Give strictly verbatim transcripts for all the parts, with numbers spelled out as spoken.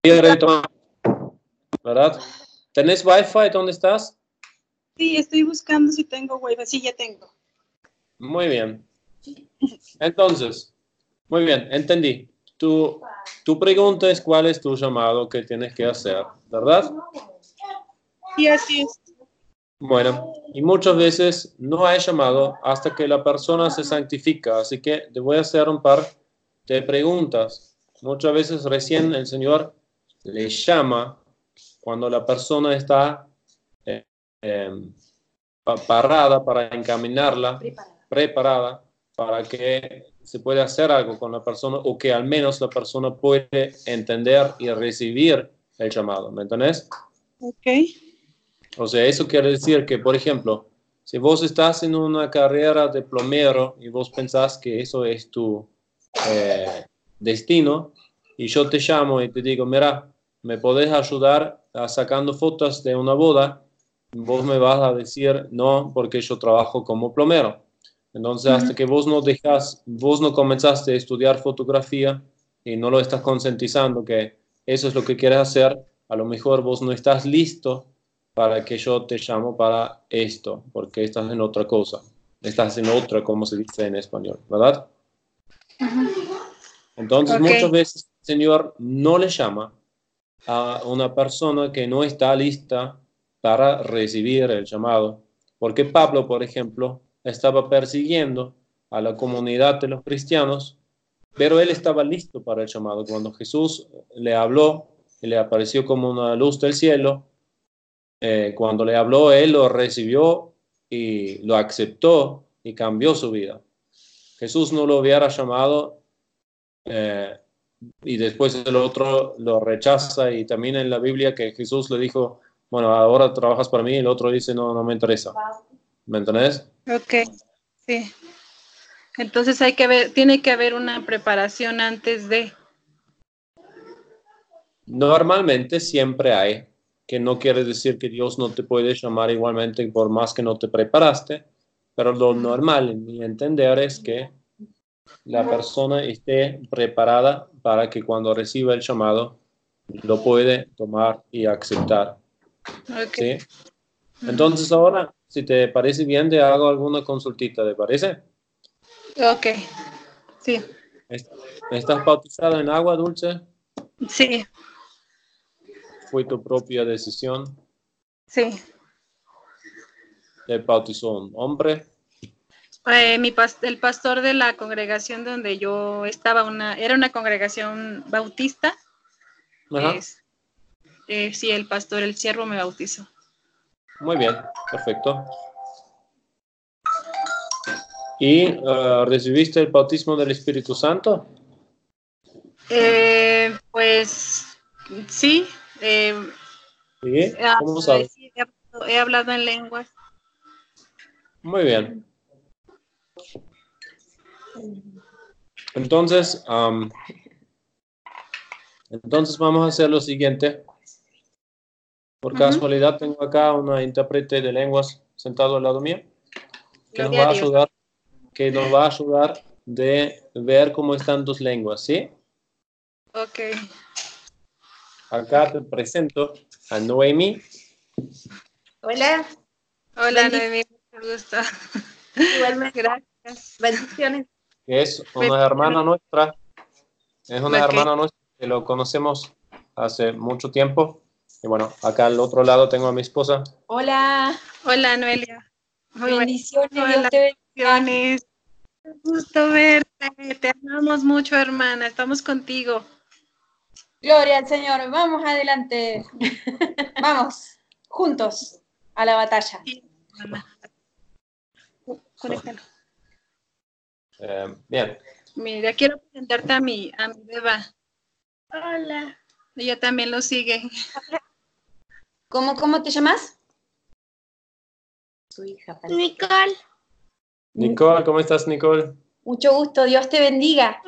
retomar, ¿verdad? ¿Tenés Wi-Fi? ¿Dónde estás? Sí, estoy buscando si tengo Wi-Fi. Sí, ya tengo. Muy bien. Entonces, muy bien, entendí. Tu, tu pregunta es cuál es tu llamado que tienes que hacer, ¿verdad? Sí, así es. Bueno, y muchas veces no hay llamado hasta que la persona se santifica, así que te voy a hacer un par de preguntas. Muchas veces recién el Señor le llama cuando la persona está eh, eh, parada para encaminarla, preparada. preparada para que se pueda hacer algo con la persona o que al menos la persona puede entender y recibir el llamado, ¿me entendés? Ok. O sea, eso quiere decir que, por ejemplo, si vos estás en una carrera de plomero y vos pensás que eso es tu eh, destino, y yo te llamo y te digo, mira, ¿me podés ayudar a sacando fotos de una boda? Vos me vas a decir, no, porque yo trabajo como plomero. Entonces, hasta que vos no dejas, vos no comenzaste a estudiar fotografía y no lo estás concientizando que eso es lo que quieres hacer, a lo mejor vos no estás listo para que yo te llamo para esto, porque estás en otra cosa. Estás en otra, como se dice en español, ¿verdad? Entonces, Okay. muchas veces el Señor no le llama a una persona que no está lista para recibir el llamado. Porque Pablo, por ejemplo, estaba persiguiendo a la comunidad de los cristianos, pero él estaba listo para el llamado. Cuando Jesús le habló y le apareció como una luz del cielo, eh, cuando le habló, él lo recibió y lo aceptó y cambió su vida. Jesús no lo hubiera llamado eh, y después el otro lo rechaza, y también en la Biblia que Jesús le dijo, bueno, ahora trabajas para mí, y el otro dice, no, no me interesa. ¿Me entendés? Ok, sí. Entonces hay que ver, tiene que haber una preparación antes de... Normalmente siempre hay, que no quiere decir que Dios no te puede llamar igualmente por más que no te preparaste, pero lo normal en mi entender es que la persona esté preparada para que cuando reciba el llamado lo puede tomar y aceptar. Okay. ¿Sí? Entonces ahora, si te parece bien, te hago alguna consultita, ¿te parece? Ok, sí. ¿Estás bautizada en agua dulce? Sí. ¿Fue tu propia decisión? Sí. ¿Te bautizó un hombre? Eh, mi past el pastor de la congregación donde yo estaba, una, era una congregación bautista. Ajá. Es, eh, sí, el pastor, el siervo me bautizó. Muy bien, perfecto. ¿Y uh, recibiste el bautismo del Espíritu Santo? Eh, pues sí. Eh, ¿Sí? ¿Cómo eh, sabes? sí he, hablado, he hablado en lenguas. Muy bien. Entonces, um, entonces vamos a hacer lo siguiente. Por Uh-huh. casualidad tengo acá una intérprete de lenguas sentado al lado mío que nos Gloria va a a Dios. ayudar, que nos va a ayudar de ver cómo están tus lenguas, ¿sí? Ok. Acá te presento a Noemi. Hola. Hola, Noemí, mucho gusto. Igualmente. Gracias. Bendiciones. Que es una Bendiciones. hermana nuestra, es una Ok. hermana nuestra que lo conocemos hace mucho tiempo. Y bueno, acá al otro lado tengo a mi esposa. Hola. Hola, Noelia. Muy Bendiciones. bueno. Dios Hola, te bendiga. bendiciones. Un gusto verte. Te amamos mucho, hermana. Estamos contigo. Gloria al Señor. Vamos adelante. Vamos, juntos a la batalla. Sí, hermana. Conéctalo. Eh, bien. Mira, quiero presentarte a mi, a mi beba. Hola. Ella también lo sigue. ¿Cómo, cómo te llamas? Su hija. Parece. Nicole. Nicole, ¿cómo estás, Nicole? Mucho gusto. Dios te bendiga.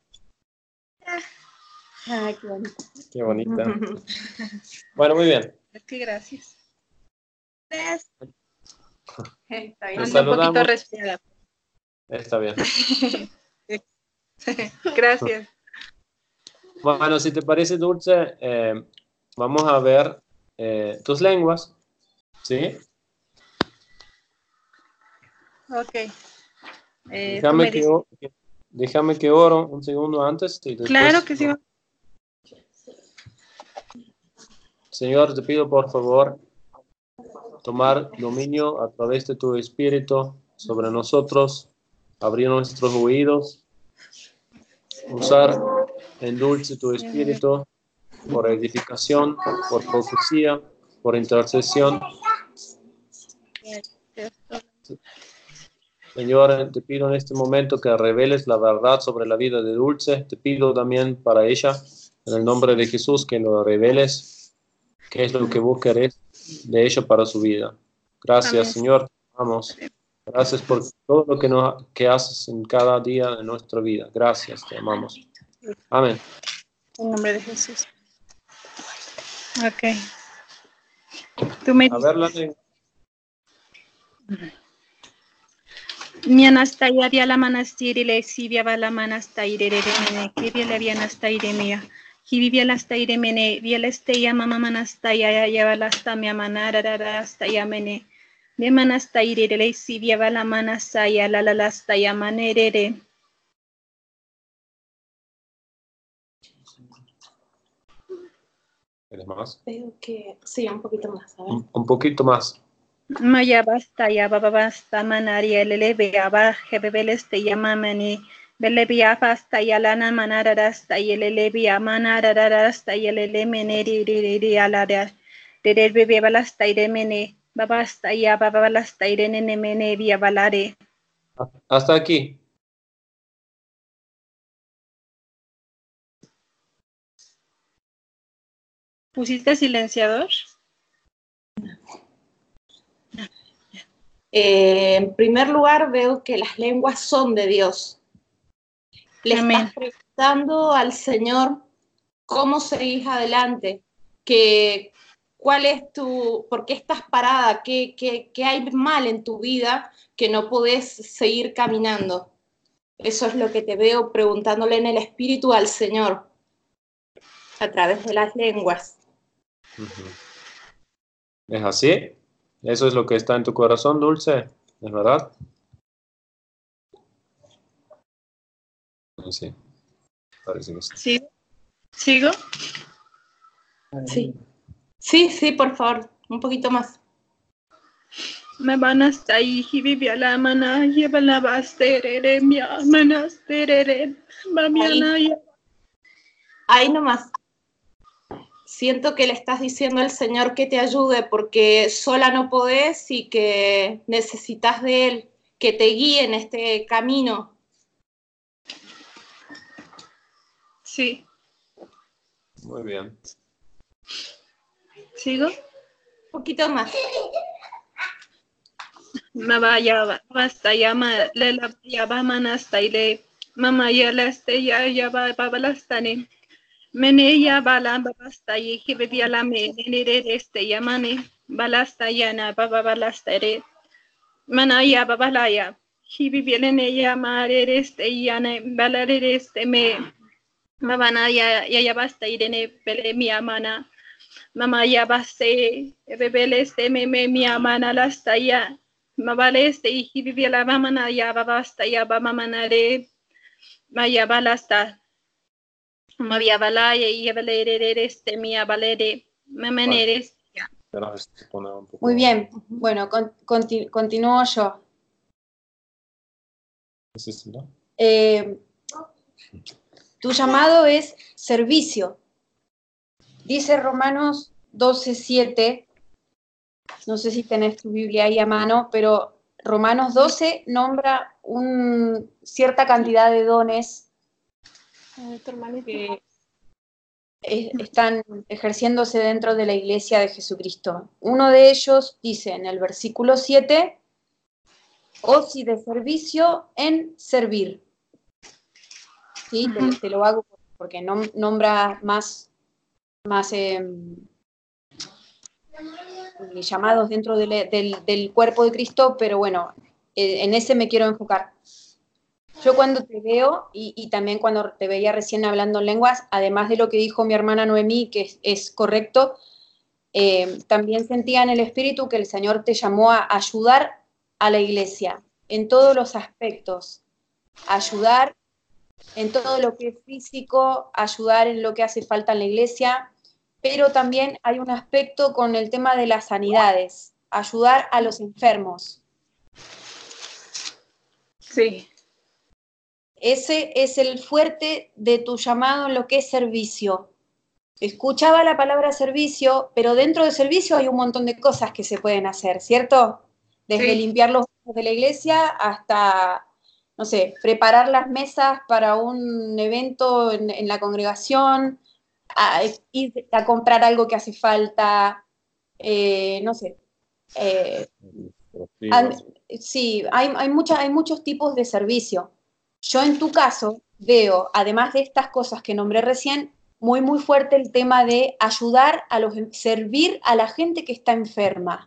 Ay, qué bonito. Qué bonita. Bueno, muy bien. Qué gracias. Gracias. Está bien. Anda un poquito saludamos. resfriada. Está bien. Gracias. Bueno, si te parece, Dulce, eh, vamos a ver eh, tus lenguas, ¿sí? Ok. Eh, tú Déjame me que, dices. o- que- déjame que oro un segundo antes y después... Claro que sí. Señor, te pido por favor tomar dominio a través de tu espíritu sobre nosotros, abrir nuestros oídos, usar en dulce tu espíritu por edificación, por profecía, por intercesión. Señor, te pido en este momento que reveles la verdad sobre la vida de Dulce. Te pido también para ella, en el nombre de Jesús, que lo reveles qué es lo que vos querés de ella para su vida. Gracias, Amén. Señor. Vamos. Gracias por todo lo que, nos, que haces en cada día de nuestra vida. Gracias, te amamos. Amén. En nombre de Jesús. Ok. Tú me A ver la dices. lengua. Mi anastaya via la manastirile, si via va la manastaire remene, que via la via nastaire mia. Hi vivia la staire mene, via la steia mama manastaya, ya va la sta mia manara rastaya mene. Mi manastaire le si via va la manastaya, la la la staya manere. ¿Quieres más? Veo que sí, un poquito más, a ver. Un, un poquito más. Maya basta ya baba basta manaria lele bea ba hebele ste ya mamani bele bia fasta ya lana manara rasta yele bia manara rasta yele meneri ri ri ala da de de bebe balasta ire mene baba basta ya baba balasta ire nene mene bia balare. Hasta aquí. ¿Pusiste silenciador? Eh, en primer lugar, veo que las lenguas son de Dios. Le Amén. estás preguntando al Señor cómo seguís adelante, que, cuál es tu, por qué estás parada, qué, qué, qué hay mal en tu vida que no podés seguir caminando. Eso es lo que te veo preguntándole en el espíritu al Señor a través de las lenguas. ¿Es así? ¿Eso es lo que está en tu corazón, Dulce? ¿Es verdad? Sí, parece que sí. ¿Sigo? ¿Sigo? Sí, sí, sí, por favor, un poquito más. Me van hasta ahí, y vivía la mana, lleva la basterere, mi manasterere, mamiana, Ahí, ahí nomás. Siento que le estás diciendo al Señor que te ayude porque sola no podés y que necesitas de Él, que te guíe en este camino. sí. Muy bien. ¿Sigo? Un poquito más. Me vaya, basta, ya, ma, le la, ya va manasta y le, mamá, ya la este, ya, ya va, va, balastane. Mene, ya va la, basta, y que bebía la me, nene, este, ya mane, balasta, ya na, va, va, balastare. Mana, ya, va, balaya. Hi vivía en ella, madre, este, ya, ne, balare, este, me, mamá, ya, ya, ya basta, y ne, pele, mi amana. Mamá ya base, bebé este me me mi amana la hasta ya. Mabale este y vivía la mamá ya va basta ya va mamá nare. Maya balasta. Mavia balaya y valere este mi abalere. Mameneres. Pero se pone un poco... Muy bien. Bueno, con, conti, continúo yo. ¿Es eso, no? Eh, tu llamado es servicio. Dice Romanos doce siete, no sé si tenés tu Biblia ahí a mano, pero Romanos doce nombra un, cierta cantidad de dones que eh, están ejerciéndose dentro de la iglesia de Jesucristo. Uno de ellos dice en el versículo siete, osi de servicio en servir. ¿Sí? Uh-huh. te, te lo hago porque nom, nombra más, más eh, llamados dentro del, del, del cuerpo de Cristo, pero bueno, eh, en ese me quiero enfocar. Yo cuando te veo, y, y también cuando te veía recién hablando en lenguas, además de lo que dijo mi hermana Noemí, que es, es correcto, eh, también sentía en el espíritu que el Señor te llamó a ayudar a la iglesia en todos los aspectos, ayudar en todo lo que es físico, ayudar en lo que hace falta en la iglesia, pero también hay un aspecto con el tema de las sanidades, ayudar a los enfermos. Sí. Ese es el fuerte de tu llamado en lo que es servicio. Escuchaba la palabra servicio, pero dentro de servicio hay un montón de cosas que se pueden hacer, ¿cierto? Desde Sí. limpiar los baños de la iglesia hasta, no sé, preparar las mesas para un evento en, en la congregación, a, ir a comprar algo que hace falta, eh, no sé. Eh, an- sí, hay, hay, mucha, hay muchos tipos de servicio. Yo en tu caso veo, además de estas cosas que nombré recién, muy, muy fuerte el tema de ayudar a los, servir a la gente que está enferma.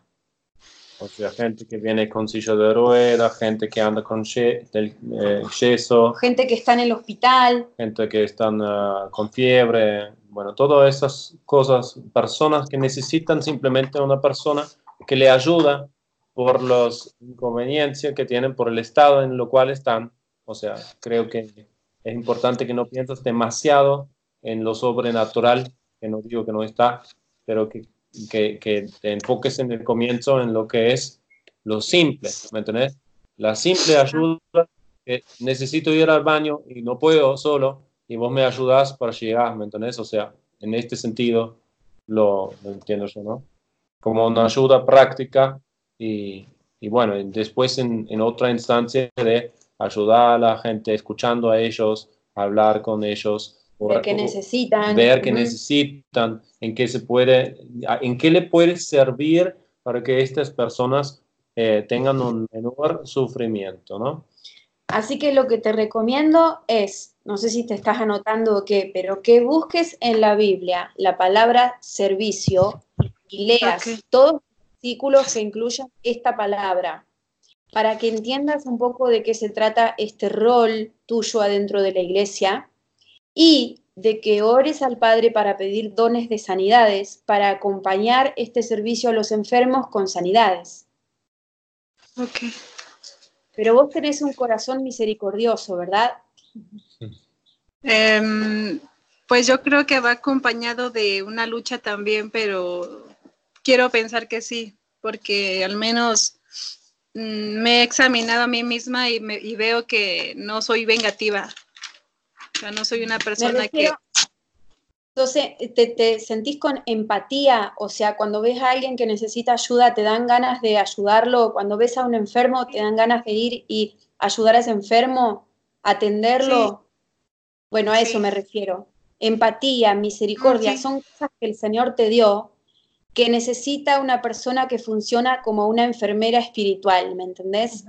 O sea, gente que viene con silla de ruedas, gente que anda con ye- del, eh, yeso, Gente que está en el hospital. gente que están uh, con fiebre, bueno, todas esas cosas, personas que necesitan simplemente una persona que le ayuda por los inconveniencias que tienen, por el estado en lo cual están. O sea, creo que es importante que no pienses demasiado en lo sobrenatural, que no digo que no está, pero que, que, que te enfoques en el comienzo en lo que es lo simple, ¿me entendés? La simple ayuda, que necesito ir al baño y no puedo solo, y vos me ayudás para llegar, ¿me entendés? O sea, en este sentido lo, lo entiendo yo, ¿no? Como una ayuda práctica y, y bueno, después en, en otra instancia de ayudar a la gente, escuchando a ellos, hablar con ellos, Ver qué necesitan. ver qué Uh-huh. necesitan, en qué se puede, en qué le puede servir para que estas personas eh, tengan un menor sufrimiento, ¿no? Así que lo que te recomiendo es, no sé si te estás anotando o qué, pero que busques en la Biblia la palabra servicio y leas Okay. todos los versículos que incluyan esta palabra, para que entiendas un poco de qué se trata este rol tuyo adentro de la iglesia y de que ores al Padre para pedir dones de sanidades, para acompañar este servicio a los enfermos con sanidades. Okay. Pero vos tenés un corazón misericordioso, ¿verdad? Um, pues yo creo que va acompañado de una lucha también, pero quiero pensar que sí, porque al menos mm, me he examinado a mí misma y, me, y veo que no soy vengativa. O sea, no soy una persona Me refiero, que... Entonces, te, te sentís con empatía, o sea, cuando ves a alguien que necesita ayuda, te dan ganas de ayudarlo, cuando ves a un enfermo, te dan ganas de ir y ayudar a ese enfermo, atenderlo. Sí. Bueno, a eso sí. me refiero. Empatía, misericordia, sí. son cosas que el Señor te dio, que necesita una persona que funciona como una enfermera espiritual, ¿me entendés?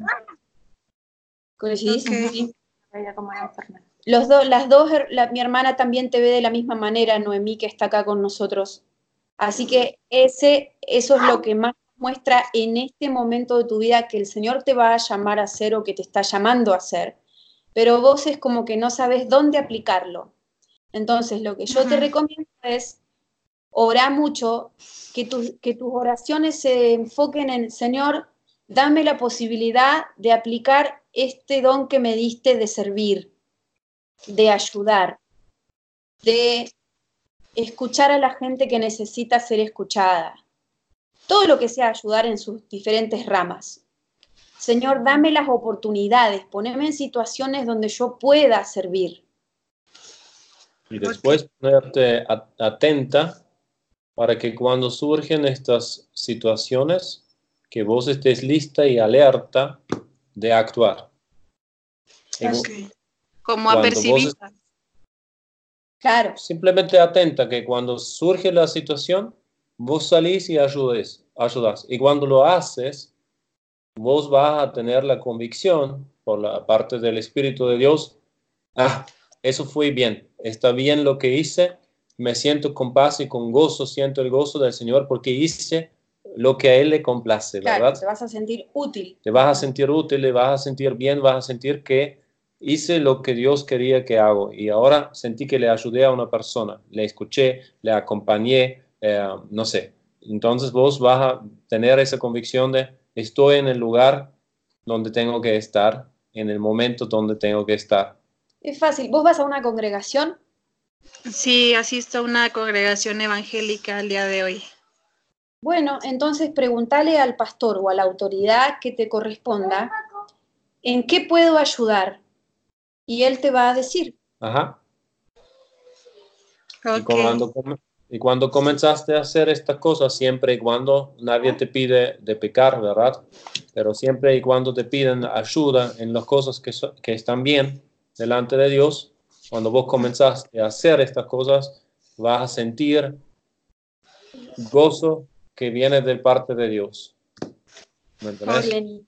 ¿Coincidís? Okay. Como una enfermera. Los do, las dos, la, mi hermana también te ve de la misma manera, Noemí, que está acá con nosotros. Así que ese, eso es lo que más muestra en este momento de tu vida que el Señor te va a llamar a hacer o que te está llamando a hacer. Pero vos es como que no sabes dónde aplicarlo. Entonces, lo que yo uh-huh. te recomiendo es orar mucho, que, tu, que tus oraciones se enfoquen en, Señor, dame la posibilidad de aplicar este don que me diste de servir, de ayudar, de escuchar a la gente que necesita ser escuchada. Todo lo que sea ayudar en sus diferentes ramas. Señor, dame las oportunidades, poneme en situaciones donde yo pueda servir. Y después ponerte atenta para que cuando surgen estas situaciones, que vos estés lista y alerta de actuar. Okay. Como apercibida. Claro. Simplemente atenta que cuando surge la situación, vos salís y ayudes, ayudas. Y cuando lo haces, vos vas a tener la convicción por la parte del Espíritu de Dios, ah, eso fue bien, está bien lo que hice, me siento con paz y con gozo, siento el gozo del Señor porque hice lo que a Él le complace, ¿verdad? Claro, te vas a sentir útil. Te vas a sentir útil, te vas a sentir bien, vas a sentir que hice lo que Dios quería que hago y ahora sentí que le ayudé a una persona, le escuché, le acompañé, eh, no sé. Entonces vos vas a tener esa convicción de estoy en el lugar donde tengo que estar, en el momento donde tengo que estar. Es fácil. ¿Vos vas a una congregación? Sí, asisto a una congregación evangélica al día de hoy. Bueno, entonces pregúntale al pastor o a la autoridad que te corresponda en qué puedo ayudar y él te va a decir. Ajá. Okay. Y cuando, y cuando comenzaste a hacer estas cosas, siempre y cuando nadie te pide de pecar, ¿verdad? Pero siempre y cuando te piden ayuda en las cosas que, so, que están bien delante de Dios, cuando vos comenzaste a hacer estas cosas, vas a sentir gozo que viene de parte de Dios. ¿Me entiendes?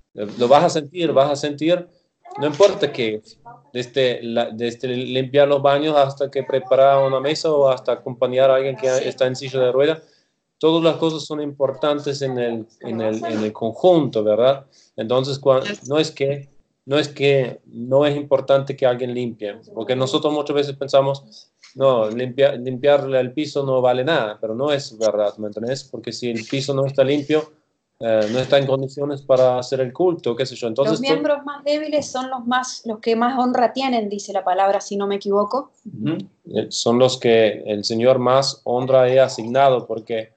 Lo vas a sentir, vas a sentir, no importa qué, desde, la, desde limpiar los baños hasta que preparar una mesa o hasta acompañar a alguien que está en silla de ruedas, todas las cosas son importantes en el, en el, en el conjunto, ¿verdad? Entonces, cuando, no es que no es que no es importante que alguien limpie, porque nosotros muchas veces pensamos, no, limpia, limpiarle el piso no vale nada, pero no es verdad, ¿me entiendes? Porque si el piso no está limpio, eh, no está en condiciones para hacer el culto, qué sé yo. Entonces, los miembros más débiles son los, más, los que más honra tienen, dice la palabra, si no me equivoco. Uh-huh. Son los que el Señor más honra ha asignado, porque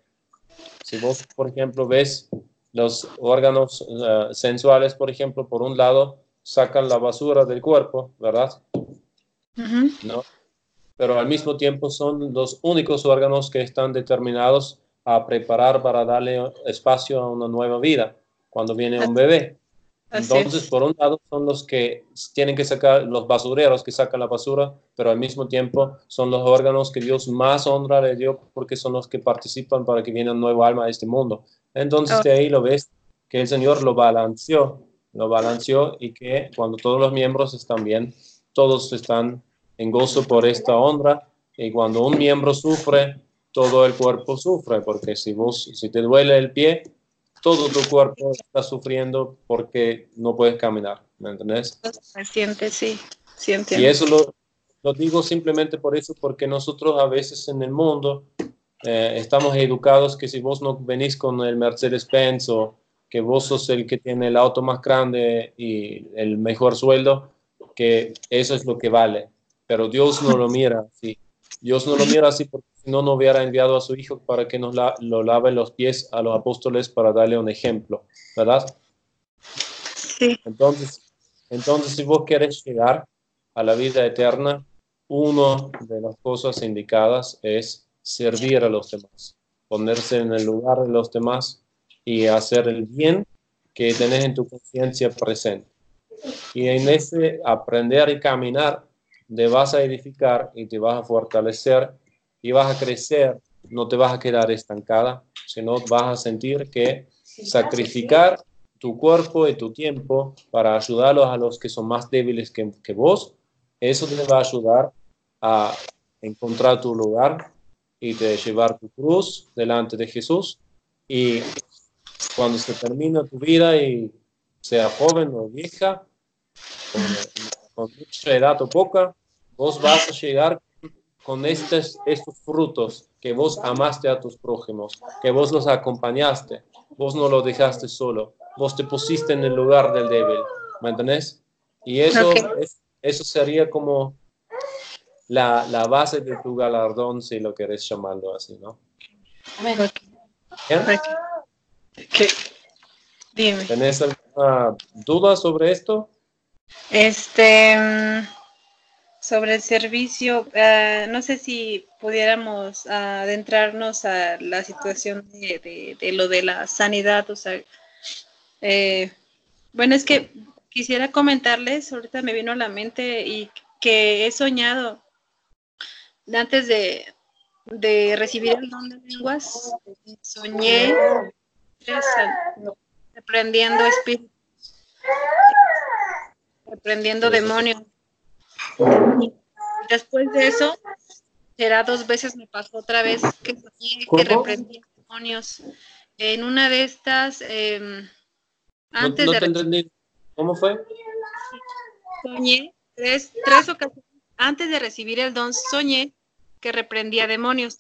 si vos, por ejemplo, ves los órganos uh, sensuales, por ejemplo, por un lado, sacan la basura del cuerpo, ¿verdad? Uh-huh. ¿No? Pero al mismo tiempo son los únicos órganos que están determinados a preparar para darle espacio a una nueva vida cuando viene un bebé. Entonces, por un lado, son los que tienen que sacar, los basureros que sacan la basura, pero al mismo tiempo son los órganos que Dios más honra le dio porque son los que participan para que viene un nuevo alma a este mundo. Entonces, oh. de ahí lo ves que el Señor lo balanceó, lo balanceó y que cuando todos los miembros están bien, todos están en gozo por esta honra, y cuando un miembro sufre, todo el cuerpo sufre, porque si vos, si te duele el pie, todo tu cuerpo está sufriendo porque no puedes caminar, ¿me entendés? Me siente, sí, sí entiendo. Y eso lo, lo digo simplemente por eso, porque nosotros a veces en el mundo eh, estamos educados que si vos no venís con el Mercedes-Benz o que vos sos el que tiene el auto más grande y el mejor sueldo, que eso es lo que vale. Pero Dios no lo mira así. Dios no lo mira así porque si no, no hubiera enviado a su Hijo para que nos la, lo lave los pies a los apóstoles para darle un ejemplo, ¿verdad? Sí. Entonces, entonces si vos querés llegar a la vida eterna, una de las cosas indicadas es servir a los demás, ponerse en el lugar de los demás y hacer el bien que tenés en tu conciencia presente. Y en ese aprender y caminar, te vas a edificar y te vas a fortalecer y vas a crecer, no te vas a quedar estancada, sino vas a sentir que sacrificar tu cuerpo y tu tiempo para ayudarlos a los que son más débiles que, que vos, eso te va a ayudar a encontrar tu lugar y te llevar tu cruz delante de Jesús. Y cuando se termina tu vida y sea joven o vieja, con, con mucha edad o poca, vos vas a llegar con estos, estos frutos que vos amaste a tus prójimos, que vos los acompañaste, vos no los dejaste solo, vos te pusiste en el lugar del débil, ¿me entendés? Y eso, okay. es, eso sería como la, la base de tu galardón, si lo querés llamarlo así, ¿no? Okay. Okay. Okay. Dime. ¿Tenés alguna duda sobre esto? Este, sobre el servicio, uh, no sé si pudiéramos uh, adentrarnos a la situación de, de, de lo de la sanidad, o sea, eh, bueno, es que quisiera comentarles, ahorita me vino a la mente y que he soñado antes de, de recibir el don de lenguas, soñé reprendiendo espíritus, reprendiendo demonios. Y después de eso, será dos veces me pasó otra vez que soñé que reprendí demonios. En una de estas, eh, antes no, no de... te entendí. ¿Cómo fue? soñé tres, tres ocasiones, antes de recibir el don, soñé que reprendía demonios.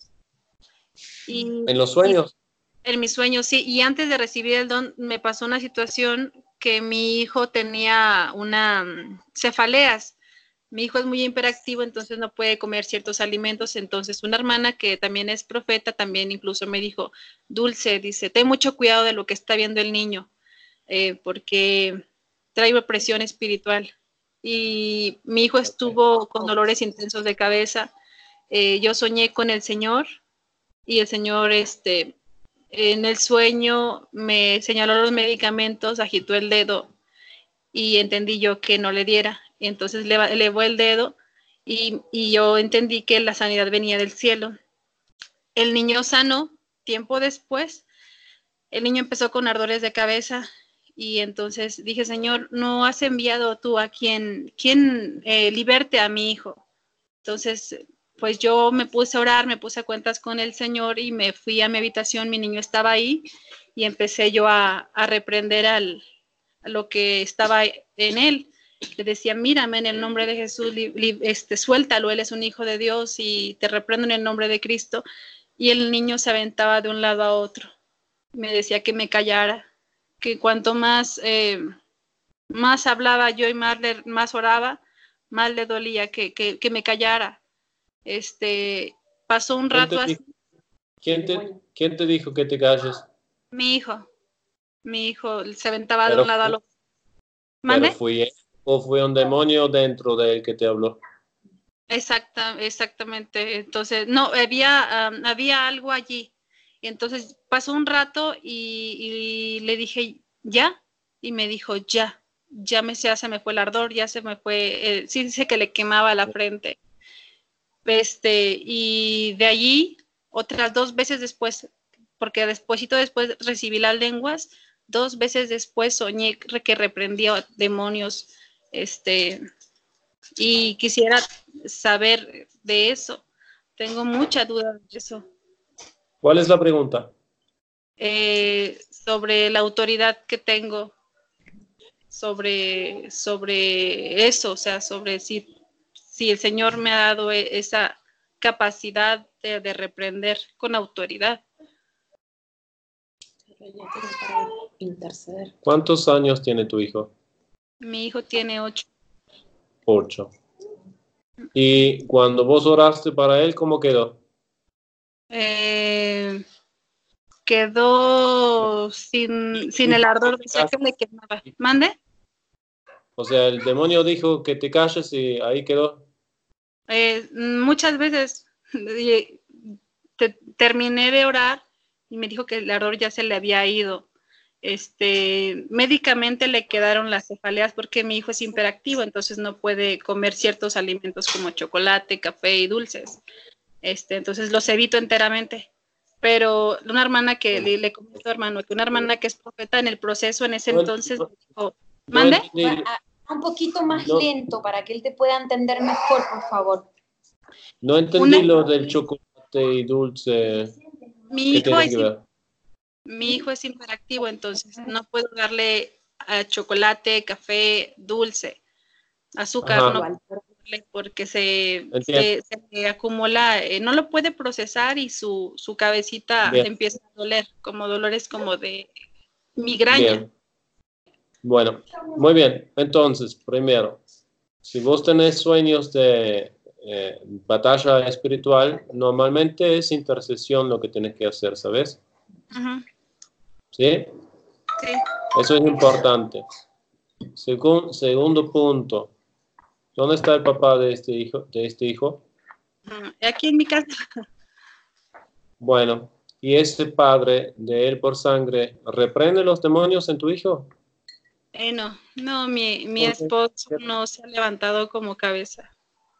Y, ¿En los sueños? Y en mis sueños, sí. Y antes de recibir el don, me pasó una situación que mi hijo tenía una um, cefaleas. Mi hijo es muy hiperactivo, entonces no puede comer ciertos alimentos. Entonces una hermana que también es profeta, también incluso me dijo, Dulce, dice, ten mucho cuidado de lo que está viendo el niño, eh, porque trae opresión espiritual. Y mi hijo estuvo con dolores intensos de cabeza. Eh, yo soñé con el Señor y el Señor, este, en el sueño me señaló los medicamentos, agitó el dedo y entendí yo que no le diera. Entonces le elevó el dedo y, y yo entendí que la sanidad venía del cielo. El niño sanó. Tiempo después, el niño empezó con ardores de cabeza y entonces dije, Señor, ¿no has enviado tú a quien, quien eh, liberte a mi hijo? Entonces, pues yo me puse a orar, me puse a cuentas con el Señor y me fui a mi habitación, mi niño estaba ahí y empecé yo a, a reprender al, a lo que estaba en él. Le decía, mírame en el nombre de Jesús, li, li, este, suéltalo, él es un hijo de Dios y te reprendo en el nombre de Cristo. Y el niño se aventaba de un lado a otro. Me decía que me callara, que cuanto más, eh, más hablaba yo y más, le, más oraba, más le dolía que, que, que me callara. Este, pasó un ¿Quién rato te, así. ¿quién te, ¿Quién te dijo que te calles? Mi hijo, mi hijo se aventaba de Pero, un lado al otro. ¿Pero ¿Mande? fui él o fue un demonio dentro de él que te habló? Exacta, exactamente. Entonces, no, había, um, había algo allí. Y entonces pasó un rato y, y le dije, ¿ya? Y me dijo, ya, ya me, ya se me fue el ardor, ya se me fue, eh, sí dice que le quemaba la frente. Este, y de allí, otras dos veces después, porque despuésito después recibí las lenguas, dos veces después soñé que reprendía demonios, este, y quisiera saber de eso. Tengo mucha duda de eso. ¿Cuál es la pregunta? Eh, sobre la autoridad que tengo sobre, sobre eso, o sea, sobre si, si el Señor me ha dado esa capacidad de, de reprender con autoridad. Interceder. ¿Cuántos años tiene tu hijo? Mi hijo tiene ocho. Ocho. Y cuando vos oraste para él, ¿cómo quedó? Eh, quedó sin, sin el ardor de ese que le quemaba. ¿Mande? O sea, el demonio dijo que te calles y ahí quedó. Eh, muchas veces te, terminé de orar y me dijo que el ardor ya se le había ido. Este, médicamente le quedaron las cefaleas porque mi hijo es hiperactivo, entonces no puede comer ciertos alimentos como chocolate, café y dulces. Este, entonces los evito enteramente. Pero una hermana que le, le comentó, hermano, que una hermana que es profeta en el proceso en ese No, entonces no, dijo, no ¿mande? entendí, Un poquito más no, lento para que él te pueda entender mejor, por favor. no entendí lo del chocolate y dulce. Mi ¿Qué hijo tiene es que ver? Mi hijo es hiperactivo, entonces no puedo darle uh, chocolate, café, dulce, azúcar, Ajá. no puedo darle porque se, Entiendo. se, se acumula, eh, no lo puede procesar y su, su cabecita Bien. le empieza a doler, como dolores como de migraña. Bien. Bueno, muy bien. Entonces, primero, si vos tenés sueños de eh, batalla espiritual, normalmente es intercesión lo que tienes que hacer, ¿sabes? Uh-huh. ¿Sí? Sí. Eso es importante. Segun, segundo punto, ¿dónde está el papá de este hijo? De este hijo? Uh-huh. Aquí en mi casa. Bueno, ¿y ese padre de él por sangre reprende los demonios en tu hijo? Eh, no, no, mi, mi esposo no se ha levantado como cabeza.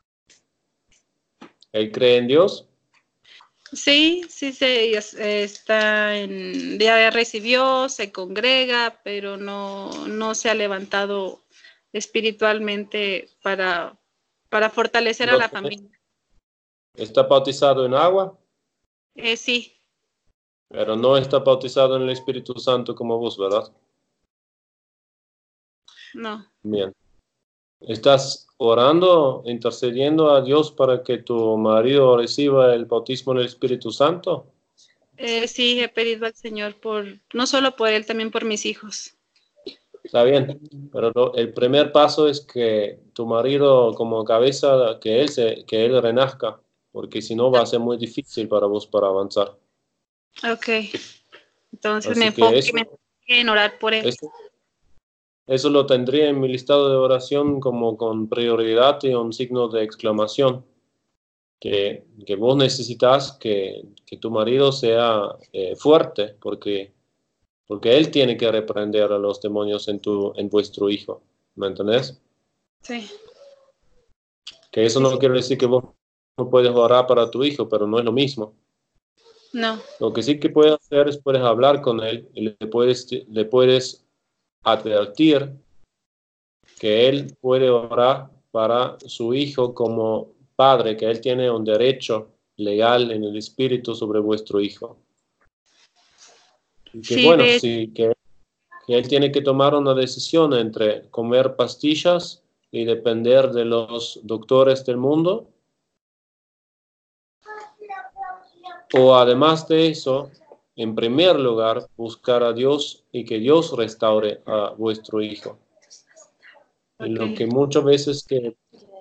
¿Él cree en Dios? Sí, sí, se está en, ya recibió, se congrega, pero no, no se ha levantado espiritualmente para, para fortalecer a No, la familia. ¿está bautizado en agua? Eh, sí. Pero no está bautizado en el Espíritu Santo como vos, ¿verdad? No. Bien. ¿Estás orando, intercediendo a Dios para que tu marido reciba el bautismo en el Espíritu Santo? Eh, sí, he pedido al Señor por, no solo por él, también por mis hijos. Está bien, pero lo- el primer paso es que tu marido como cabeza, que él, se, que él renazca, porque si no va a ser muy difícil para vos para avanzar. Ok, entonces Así me que enfoque eso, me enfoque en orar por él. eso, eso lo tendría en mi listado de oración como con prioridad y un signo de exclamación, que, que vos necesitas que, que tu marido sea eh, fuerte, porque, porque él tiene que reprender a los demonios en, tu, en vuestro hijo, ¿me entendés? Sí, Que eso sí, no sí. quiere decir que vos no puedes orar para tu hijo, pero no es lo mismo. No, Lo que sí que puedes hacer es puedes hablar con él y le puedes, le puedes advertir que él puede orar para su hijo como padre, que él tiene un derecho legal en el espíritu sobre vuestro hijo. Y que sí, bueno, de sí, que, que él tiene que tomar una decisión entre comer pastillas y depender de los doctores del mundo, o además de eso, en primer lugar, buscar a Dios y que Dios restaure a vuestro hijo. Y lo que Ok. muchas veces que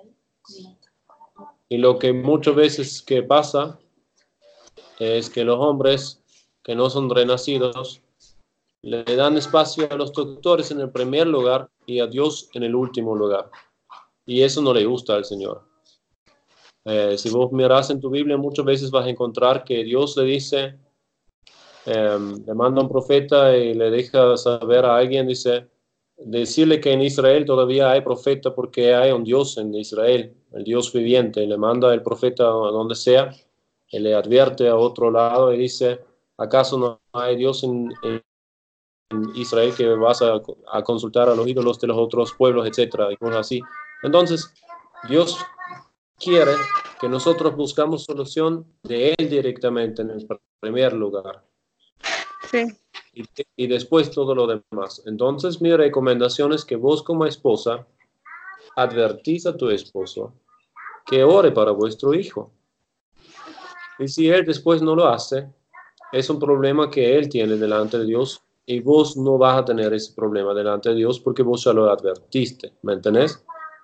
y lo que muchas veces que pasa es que los hombres que no son renacidos le dan espacio a los doctores en el primer lugar y a Dios en el último lugar. Y eso no le gusta al Señor. Eh, si vos mirás en tu Biblia, muchas veces vas a encontrar que Dios le dice, eh, le manda un profeta y le deja saber a alguien, dice, decirle que en Israel todavía hay profeta porque hay un Dios en Israel, el Dios viviente. Le manda el profeta a donde sea y le advierte a otro lado y dice, ¿acaso no hay Dios en, en Israel que vas a, a consultar a los ídolos de los otros pueblos, etcétera, y cosas así? Entonces, Dios quiere que nosotros buscamos solución de Él directamente en el primer lugar. Sí. Y, y después todo lo demás. Entonces, mi recomendación es que vos como esposa advertís a tu esposo que ore para vuestro hijo. Y si él después no lo hace, es un problema que él tiene delante de Dios y vos no vas a tener ese problema delante de Dios porque vos ya lo advertiste, ¿me entendés?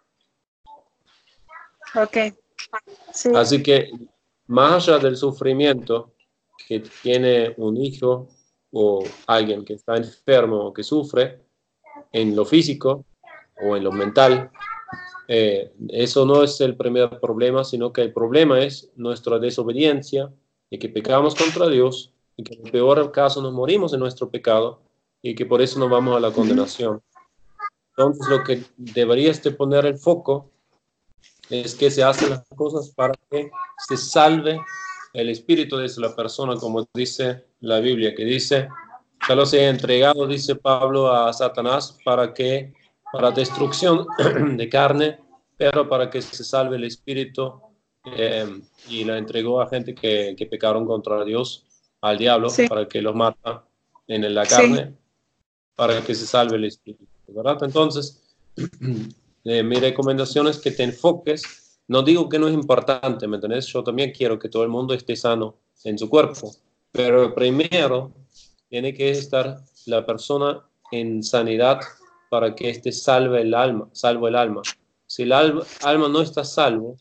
Ok. Sí. Así que más allá del sufrimiento que tiene un hijo o alguien que está enfermo o que sufre en lo físico o en lo mental, eh, eso no es el primer problema, sino que el problema es nuestra desobediencia y que pecamos contra Dios y que en el peor caso nos morimos en nuestro pecado y que por eso nos vamos a la condenación. Entonces lo que deberías de poner el foco es que se hacen las cosas para que se salve el espíritu de la persona, como dice la Biblia, que dice, ya los he entregado, dice Pablo, a Satanás para que, para destrucción de carne, pero para que se salve el espíritu, eh, y la entregó a gente que, que pecaron contra Dios, al diablo, Sí. para que los mata en la Sí. carne, para que se salve el espíritu, ¿verdad? Entonces, eh, mi recomendación es que te enfoques. No digo que no es importante, ¿me entendés? Yo también quiero que todo el mundo esté sano en su cuerpo, pero primero tiene que estar la persona en sanidad para que éste salve el alma, salvo el alma. Si el alma, alma no está salvo,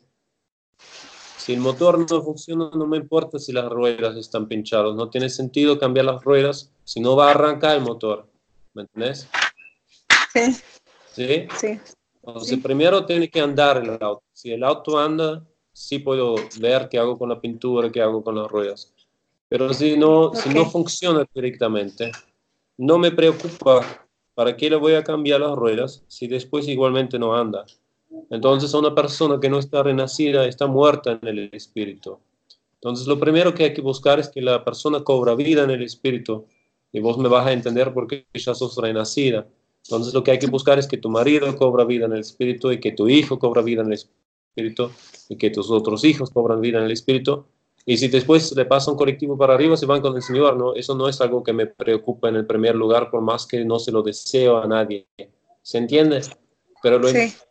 si el motor no funciona, no me importa si las ruedas están pinchadas, no tiene sentido cambiar las ruedas si no va a arrancar el motor, ¿me entendés? Sí. ¿Sí? Sí. Entonces, Sí. primero tiene que andar el auto. Si el auto anda, sí puedo ver qué hago con la pintura, qué hago con las ruedas. Pero si no, si no Ok. funciona directamente, no me preocupa para qué le voy a cambiar las ruedas si después igualmente no anda. Entonces, una persona que no está renacida está muerta en el espíritu. Entonces, lo primero que hay que buscar es que la persona cobra vida en el espíritu. Y vos me vas a entender por qué ya sos renacida. Entonces, lo que hay que buscar es que tu marido cobra vida en el espíritu y que tu hijo cobra vida en el espíritu y que tus otros hijos cobran vida en el espíritu. Y si después le pasa un colectivo para arriba, se van con el Señor, ¿no? Eso no es algo que me preocupa en el primer lugar, por más que no se lo deseo a nadie. ¿Se entiende? Pero lo, Sí.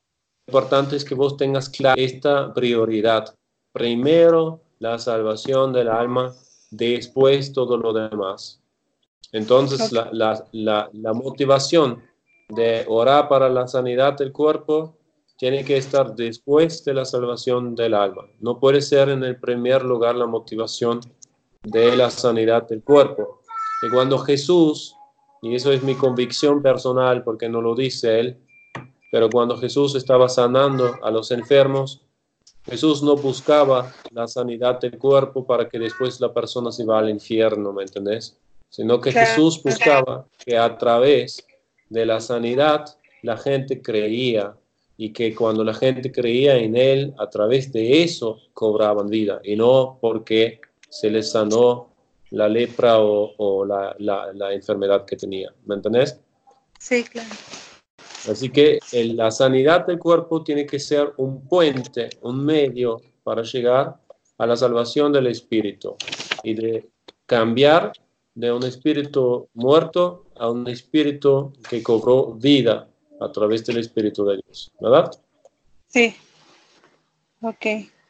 importante es que vos tengas clara esta prioridad. Primero la salvación del alma, después todo lo demás. Entonces, okay. la, la, la, la motivación de orar para la sanidad del cuerpo tiene que estar después de la salvación del alma. No puede ser en el primer lugar la motivación de la sanidad del cuerpo. Y cuando Jesús, y eso es mi convicción personal porque no lo dice él, pero cuando Jesús estaba sanando a los enfermos, Jesús no buscaba la sanidad del cuerpo para que después la persona se vaya al infierno, ¿me entendés? Sino que claro, Jesús buscaba claro. que a través de la sanidad la gente creía y que cuando la gente creía en él, a través de eso cobraban vida y no porque se les sanó la lepra o, o la, la, la enfermedad que tenía, ¿me entendés? Sí, claro. Así que el, la sanidad del cuerpo tiene que ser un puente, un medio para llegar a la salvación del espíritu y de cambiar de un espíritu muerto a un espíritu que cobró vida a través del Espíritu de Dios, ¿verdad? Sí. Ok.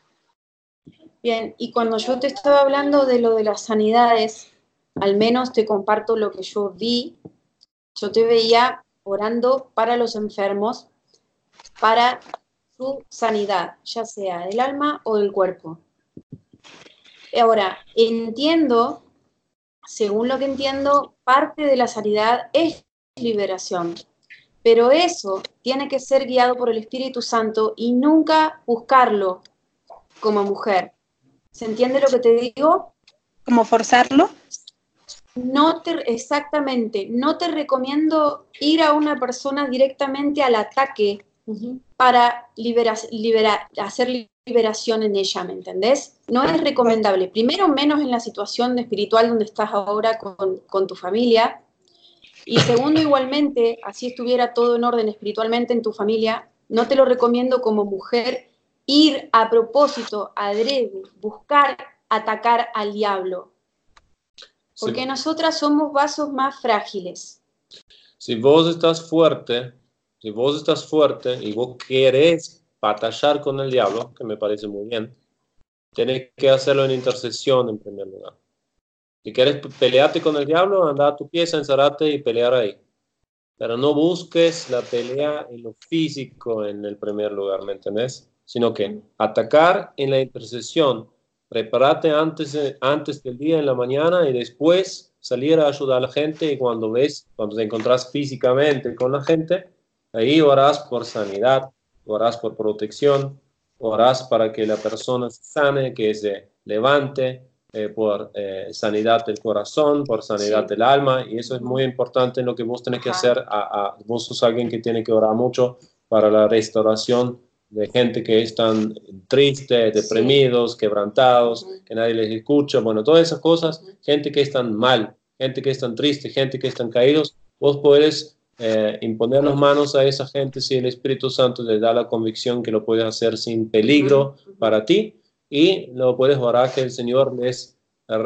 Bien, y cuando yo te estaba hablando de lo de las sanidades, al menos te comparto lo que yo vi. Yo te veía orando para los enfermos, para su sanidad, ya sea del alma o del cuerpo. Ahora, entiendo, según lo que entiendo, parte de la sanidad es liberación, pero eso tiene que ser guiado por el Espíritu Santo y nunca buscarlo como mujer. ¿Se entiende lo que te digo? ¿Cómo forzarlo? No te, exactamente, no te recomiendo ir a una persona directamente al ataque uh-huh. para libera, libera, hacer liberación en ella, ¿me entendés? No es recomendable. Primero, menos en la situación espiritual donde estás ahora con, con tu familia. Y segundo, igualmente, así estuviera todo en orden espiritualmente en tu familia, no te lo recomiendo como mujer ir a propósito, adrede, buscar atacar al diablo. Porque sí. Nosotras somos vasos más frágiles. Si vos estás fuerte, si vos estás fuerte y vos querés batallar con el diablo, que me parece muy bien, tenés que hacerlo en intercesión en primer lugar. Si quieres pelearte con el diablo, anda a tu pieza, encerrate y pelear ahí. Pero no busques la pelea en lo físico en el primer lugar, ¿me entendés? Sino que atacar en la intercesión. Prepárate antes, antes del día en la mañana y después salir a ayudar a la gente y cuando ves, cuando te encontrás físicamente con la gente, ahí orás por sanidad, orás por protección, orás para que la persona se sane, que se levante, eh, por eh, sanidad del corazón, por sanidad sí. del alma, y eso es muy importante en lo que vos tenés que hacer. A, a, vos sos alguien que tiene que orar mucho para la restauración de gente que están tristes, deprimidos, sí. quebrantados, uh-huh. que nadie les escucha, bueno, todas esas cosas, uh-huh. gente que están mal, gente que están tristes, gente que están caídos, vos podés eh, imponer las manos a esa gente si el Espíritu Santo les da la convicción que lo puedes hacer sin peligro uh-huh. para ti, y lo puedes orar que el Señor les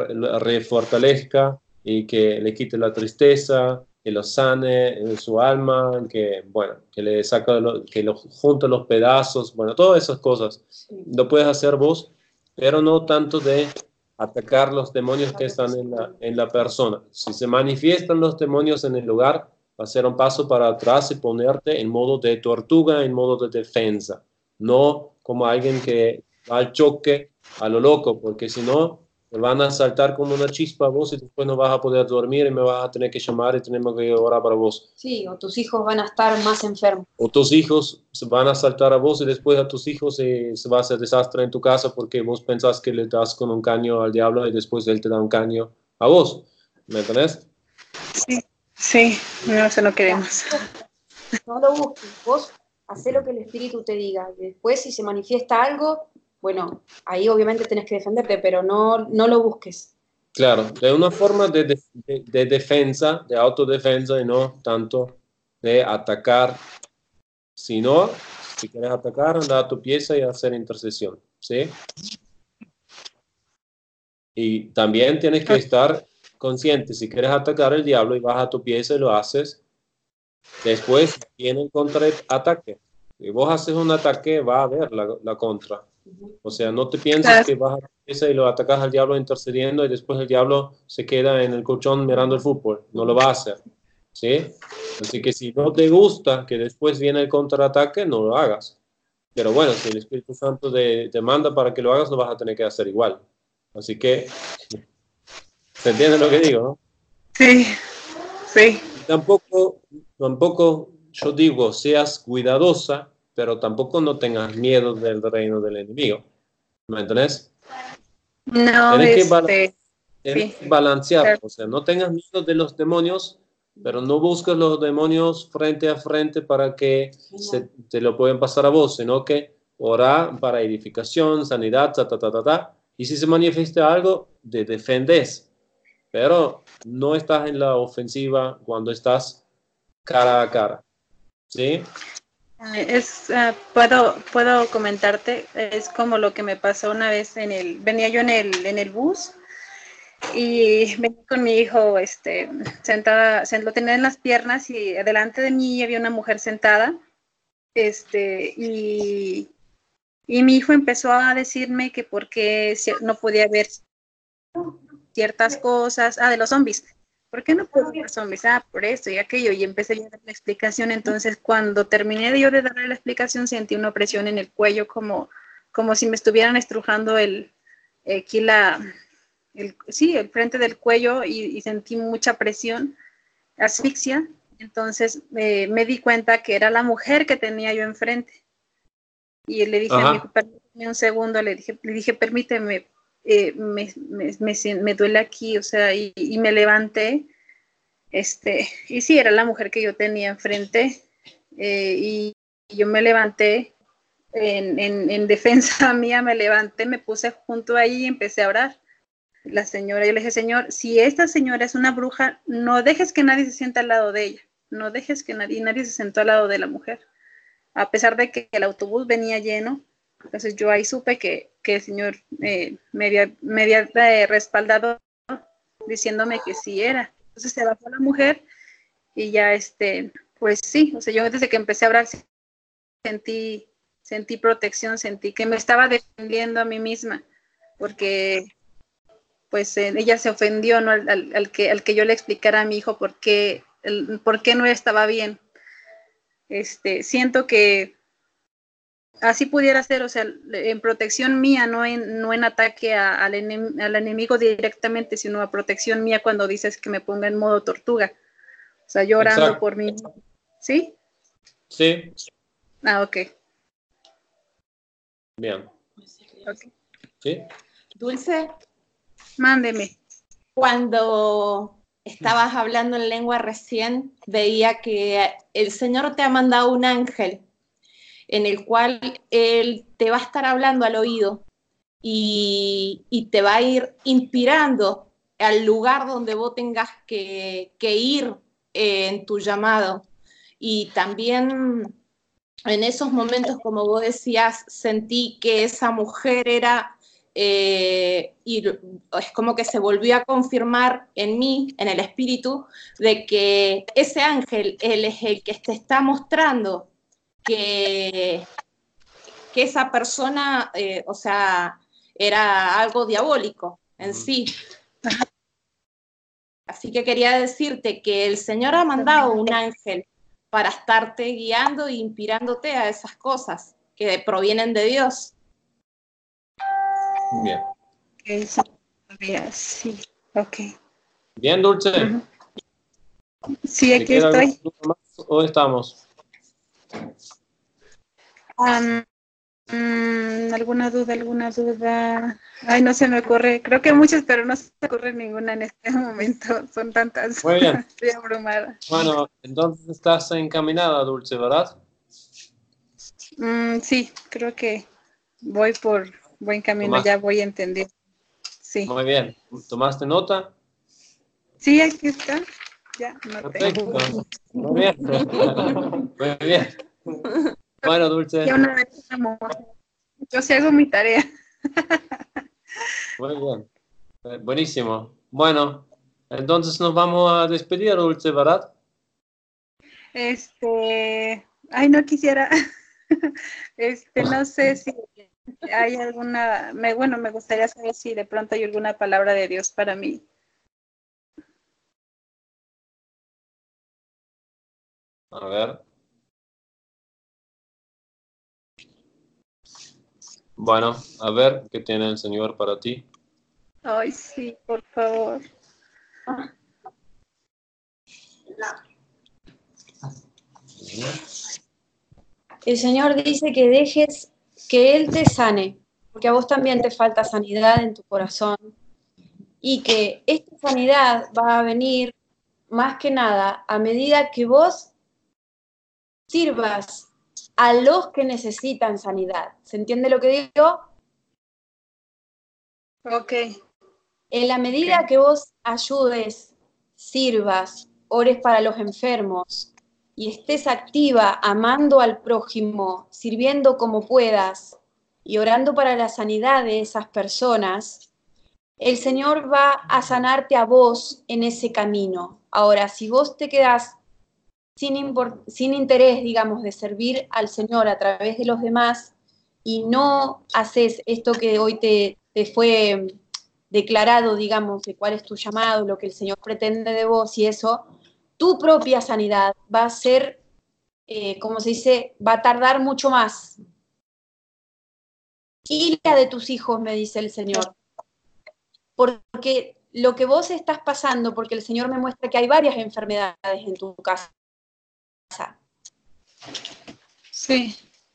refortalezca y que le quite la tristeza, que lo sane en su alma, que, bueno, que le saca, lo, que lo junte los pedazos, bueno, todas esas cosas. Sí. Lo puedes hacer vos, pero no tanto de atacar los demonios que están en la, en la persona. Si se manifiestan los demonios en el lugar, va a ser un paso para atrás y ponerte en modo de tortuga, en modo de defensa, no como alguien que va al choque a lo loco, porque si no, te van a saltar como una chispa a vos y después no vas a poder dormir y me vas a tener que llamar y tenemos que orar para vos. Sí, o tus hijos van a estar más enfermos. O tus hijos van a saltar a vos y después a tus hijos y se va a hacer desastre en tu casa porque vos pensás que le das con un caño al diablo y después él te da un caño a vos. ¿Me entendés? Sí, sí, no, eso no queremos. No lo busques, vos hacé lo que el Espíritu te diga. Después, si se manifiesta algo, bueno, ahí obviamente tenés que defenderte, pero no, no lo busques. Claro, de una forma de, de, de defensa, de autodefensa y no tanto de atacar. Si no, si quieres atacar, anda a tu pieza y hacer intercesión, ¿sí? Y también tienes que estar consciente, si quieres atacar al diablo y vas a tu pieza y lo haces, después viene el contraataque. Si vos haces un ataque, va a haber la, la contra. O sea, no te pienses que vas a hacer y lo atacas al diablo intercediendo y después el diablo se queda en el colchón mirando el fútbol. No lo va a hacer. ¿Sí? Así que si no te gusta que después viene el contraataque, no lo hagas. Pero bueno, si el Espíritu Santo te, te manda para que lo hagas, lo vas a tener que hacer igual. Así que, ¿se entiende lo que digo, no? Sí, sí. Tampoco, tampoco yo digo, seas cuidadosa, pero tampoco no tengas miedo del reino del enemigo. ¿Me entendés? No, Tienes que, este, tienes sí, que balancear. claro. O sea, no tengas miedo de los demonios, pero no busques los demonios frente a frente para que se, te lo puedan pasar a vos, sino que orá para edificación, sanidad, ta, ta, ta, ta, ta. Y si se manifiesta algo, te defendes. Pero no estás en la ofensiva cuando estás cara a cara. ¿Sí? Es, uh, puedo, puedo comentarte, es como lo que me pasó una vez en el, venía yo en el, en el bus y venía con mi hijo, este, sentada, se lo tenía en las piernas y delante de mí había una mujer sentada, este, y, y mi hijo empezó a decirme que por qué no podía ver ciertas cosas, ah, de los zombies. ¿Por qué no puedo ver zombies? Ah, por esto y aquello. Y empecé a dar la explicación. Entonces, cuando terminé de yo de darle la explicación, sentí una presión en el cuello, como, como si me estuvieran estrujando el, aquí la, el, sí, el frente del cuello y, y sentí mucha presión, asfixia. Entonces, eh, me di cuenta que era la mujer que tenía yo enfrente. Y le dije Ajá. a mi hijo, permíteme un segundo, le dije, le dije permíteme, eh, me, me, me, me duele aquí, o sea, y, y me levanté, este, y sí, era la mujer que yo tenía enfrente, eh, y, y yo me levanté, en, en, en defensa mía me levanté, me puse junto ahí y empecé a orar. La señora, yo le dije, Señor, si esta señora es una bruja, no dejes que nadie se sienta al lado de ella, no dejes que nadie, nadie se sentó al lado de la mujer, a pesar de que el autobús venía lleno. Entonces yo ahí supe que, que el Señor eh, me había, me había eh, respaldado diciéndome que sí era. Entonces se bajó la mujer y ya, este, pues sí, o sea, yo desde que empecé a hablar sentí, sentí protección, sentí que me estaba defendiendo a mí misma, porque pues eh, ella se ofendió, ¿no? al, al, al, que, al que yo le explicara a mi hijo por qué, el, por qué no estaba bien. Este, siento que así pudiera ser, o sea, en protección mía, no en, no en ataque a, al, enem, al enemigo directamente, sino a protección mía cuando dices que me ponga en modo tortuga. O sea, llorando Exacto. por mí. ¿Sí? Sí. Ah, ok. Bien. Okay. ¿Sí? Dulce. Mándeme. Cuando estabas hablando en lengua recién, veía que el Señor te ha mandado un ángel en el cual Él te va a estar hablando al oído y, y te va a ir inspirando al lugar donde vos tengas que, que ir eh, en tu llamado. Y también en esos momentos, como vos decías, sentí que esa mujer era... Eh, y es como que se volvió a confirmar en mí, en el espíritu, de que ese ángel, él es el que te está mostrando que, que esa persona, eh, o sea, era algo diabólico en sí. Así que quería decirte que el Señor ha mandado un ángel para estarte guiando e inspirándote a esas cosas que provienen de Dios. Bien. Eso, sí, ok. Bien, Dulce. Uh-huh. Sí, aquí estoy. Más, ¿o estamos? Um, um, ¿Alguna duda, alguna duda? Ay, no se me ocurre. Creo que muchas, pero no se me ocurre ninguna en este momento. Son tantas. Muy bien. Estoy abrumada. Bueno, entonces estás encaminada, Dulce, ¿verdad? Mm, sí, creo que voy por buen camino, ¿Tomaste? ya voy a entender. Sí. Muy bien. ¿Tomaste nota? Sí, aquí está. Ya, noté. Perfecto. Muy bien. Muy bien. Bueno, Dulce. Ya una vez, yo sí hago mi tarea. Muy bien. Buenísimo. Bueno, entonces nos vamos a despedir, Dulce, ¿verdad? Este, ay, no quisiera, Este, no sé si hay alguna, me, bueno, me gustaría saber si de pronto hay alguna palabra de Dios para mí. A ver. Bueno, a ver qué tiene el Señor para ti. Ay, sí, por favor. El Señor dice que dejes que Él te sane, porque a vos también te falta sanidad en tu corazón, y que esta sanidad va a venir más que nada a medida que vos sirvas a los que necesitan sanidad. ¿Se entiende lo que digo? Ok. En la medida que vos ayudes, sirvas, ores para los enfermos y estés activa amando al prójimo, sirviendo como puedas y orando para la sanidad de esas personas, el Señor va a sanarte a vos en ese camino. Ahora, si vos te quedás sin, import- sin interés, digamos, de servir al Señor a través de los demás y no haces esto que hoy te, te fue declarado, digamos, de cuál es tu llamado, lo que el Señor pretende de vos y eso, tu propia sanidad va a ser, eh, como se dice, va a tardar mucho más. Y la de tus hijos, me dice el Señor. Porque lo que vos estás pasando, porque el Señor me muestra que hay varias enfermedades en tu casa. Sí.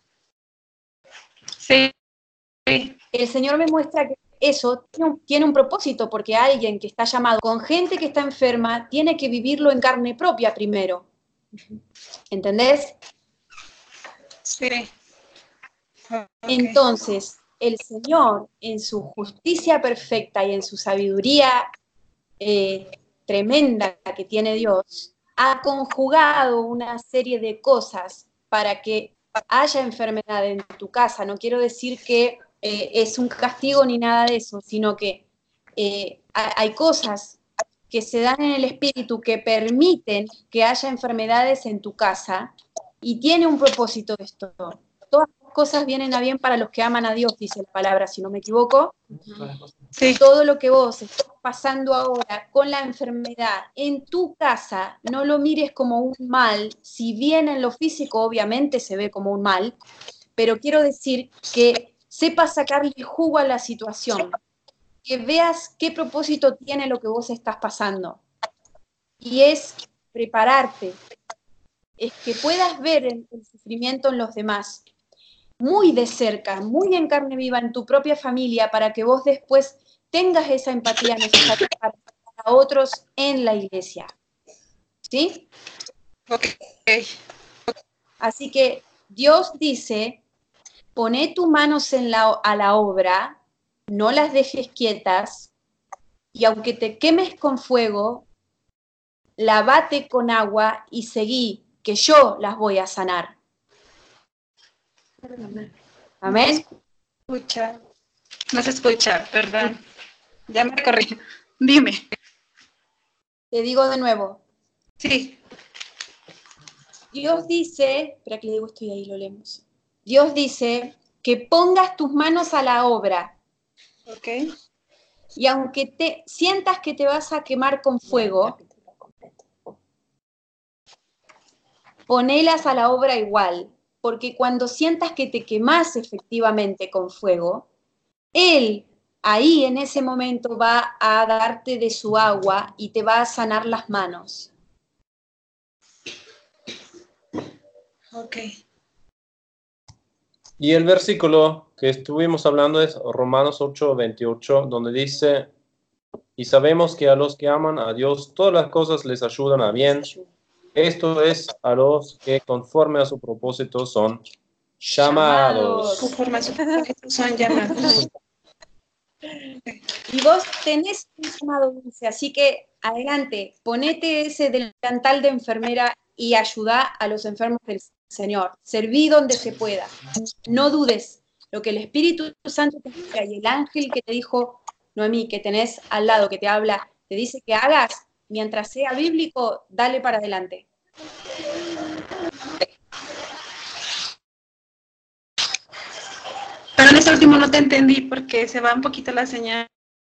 Sí. Sí. El Señor me muestra que eso tiene un, tiene un propósito, porque alguien que está llamado con gente que está enferma tiene que vivirlo en carne propia primero. ¿Entendés? Sí. Okay. Entonces, el Señor, en su justicia perfecta y en su sabiduría eh, tremenda que tiene Dios, ha conjugado una serie de cosas para que haya enfermedad en tu casa. No quiero decir que eh, es un castigo ni nada de eso, sino que eh, hay cosas que se dan en el espíritu que permiten que haya enfermedades en tu casa y tiene un propósito esto. Todas las cosas vienen a bien para los que aman a Dios, dice la palabra, si no me equivoco. Sí. Todo lo que vos estás pasando ahora con la enfermedad en tu casa, no lo mires como un mal, si bien en lo físico obviamente se ve como un mal, pero quiero decir que sepas sacarle jugo a la situación, que veas qué propósito tiene lo que vos estás pasando. Y es prepararte, es que puedas ver el, el sufrimiento en los demás, muy de cerca, muy en carne viva en tu propia familia, para que vos después tengas esa empatía necesaria para otros en la iglesia. ¿Sí? Ok. Así que Dios dice, poné tus manos en la, a la obra, no las dejes quietas, y aunque te quemes con fuego, lavate con agua y seguí, que yo las voy a sanar. Amén. Escucha. No se escucha, perdón. Ya me corrí. Dime. Te digo de nuevo. Sí. Dios dice, espera que le digo esto y ahí lo leemos. Dios dice que pongas tus manos a la obra. Ok. Y aunque te sientas que te vas a quemar con fuego, ponelas a la obra igual, porque cuando sientas que te quemas efectivamente con fuego, Él ahí en ese momento va a darte de su agua y te va a sanar las manos. Ok. Y el versículo que estuvimos hablando es Romanos ocho, veintiocho, donde dice, y sabemos que a los que aman a Dios todas las cosas les ayudan a bien. Esto es a los que conforme a su propósito son llamados. Conforme a su propósito son llamados. Y vos tenés un llamado dulce, así que adelante, ponete ese delantal de enfermera y ayuda a los enfermos del Señor. Serví donde se pueda. No dudes. Lo que el Espíritu Santo te diga y el ángel que te dijo, Noemí, que tenés al lado, que te habla, te dice que hagas, mientras sea bíblico, dale para adelante. Pero en ese último no te entendí porque se va un poquito la señal.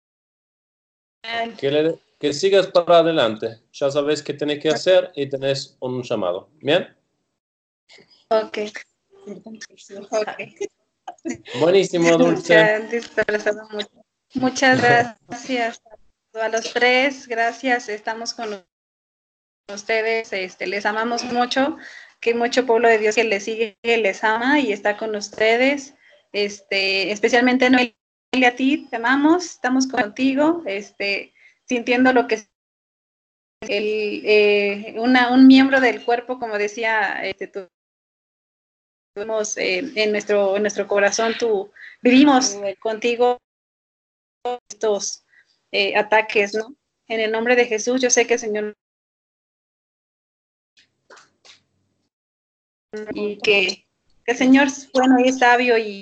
Que, le, que sigas para adelante. Ya sabes qué tenés que hacer y tenés un llamado. ¿Bien? Ok. okay. Buenísimo, Dulce. Mucho. Muchas gracias a los tres. Gracias. Estamos con ustedes. Este, les amamos mucho. Que mucho pueblo de Dios que les sigue, les ama y está con ustedes. Este, especialmente Noelia, a ti, te amamos, estamos contigo, este, sintiendo lo que es el, eh, una, un miembro del cuerpo, como decía, este, tú, tuvimos eh, en, nuestro, en nuestro corazón, tú, vivimos contigo estos eh, ataques, ¿no? En el nombre de Jesús, yo sé que el Señor y que, que el Señor es bueno y es sabio y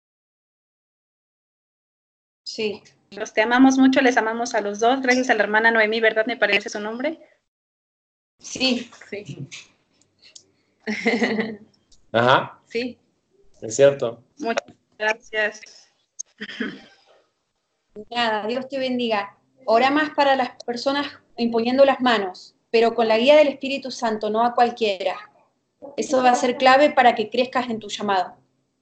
Sí. los te amamos mucho, les amamos a los dos. Gracias a la hermana Noemí, ¿verdad? Me parece su nombre. Sí. Sí. Ajá. Sí. Es cierto. Muchas gracias. Nada, Dios te bendiga. Ora más para las personas imponiendo las manos, pero con la guía del Espíritu Santo, no a cualquiera. Eso va a ser clave para que crezcas en tu llamado.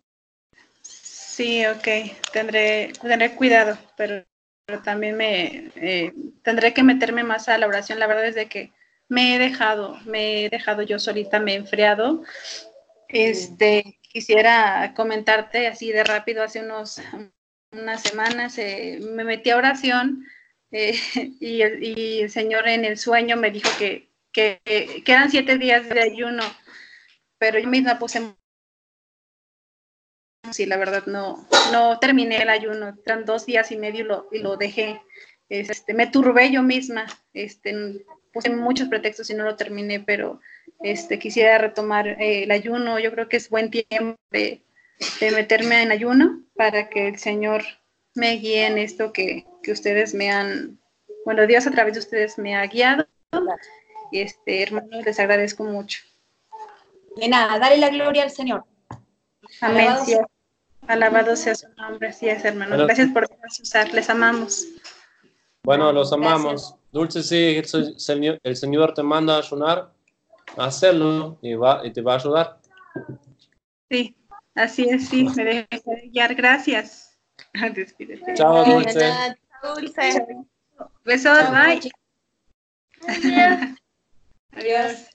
Sí, ok. Tendré, tendré cuidado, pero, pero también me eh, tendré que meterme más a la oración. La verdad es de que me he dejado, me he dejado yo solita, me he enfriado. Este, quisiera comentarte así de rápido, hace unos unas semanas eh, me metí a oración eh, y, el, y el Señor en el sueño me dijo que, que, que eran siete días de ayuno, pero yo misma puse sí, la verdad no, no terminé el ayuno, eran dos días y medio y lo, y lo dejé. Este, me turbé yo misma, este, puse muchos pretextos y no lo terminé, pero este, quisiera retomar eh, el ayuno. Yo creo que es buen tiempo de, de meterme en ayuno para que el Señor me guíe en esto que, que ustedes me han, bueno, Dios a través de ustedes me ha guiado. Y este, hermanos, les agradezco mucho. De nada, dale la gloria al Señor. Amén. Alabado Sí, sea. alabado sea su nombre, así es, hermanos. Bueno, gracias por dejarse usar, les amamos. bueno, los amamos. Gracias. Dulce, sí, el Señor, el Señor te manda a ayunar, hacerlo y, va, y te va a ayudar. Sí, así es, sí, me dejo guiar, gracias. Despídete. Chao, De Dulce. nada, Dulce. Besos, Chao, bye. chicos. Adiós.